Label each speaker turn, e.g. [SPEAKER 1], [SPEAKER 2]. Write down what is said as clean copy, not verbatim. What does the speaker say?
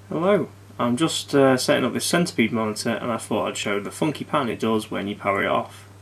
[SPEAKER 1] Hello, I'm just setting up this Centipede monitor and I thought I'd show the funky pattern it does when you power it off.